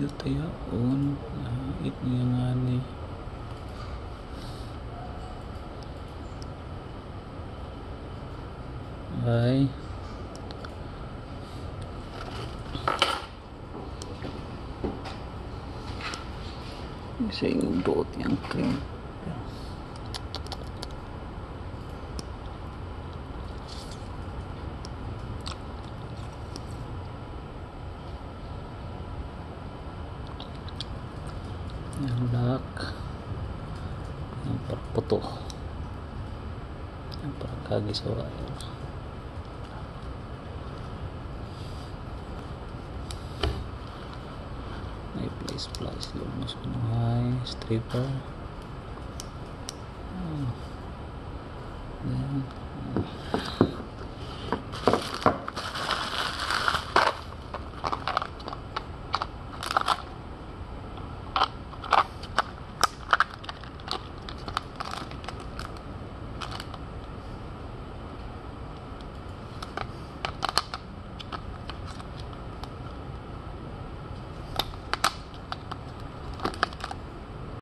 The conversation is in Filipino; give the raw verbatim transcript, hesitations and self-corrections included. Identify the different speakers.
Speaker 1: video tayo on uh, it niya nga ni ay isa yung doot yung cream yung black yung parputo yung parkagi sa wire may place place lumos ko na may stripper